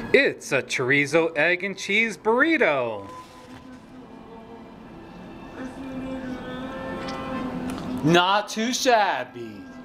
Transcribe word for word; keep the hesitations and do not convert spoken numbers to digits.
It's a chorizo, egg, and cheese burrito. Not too shabby.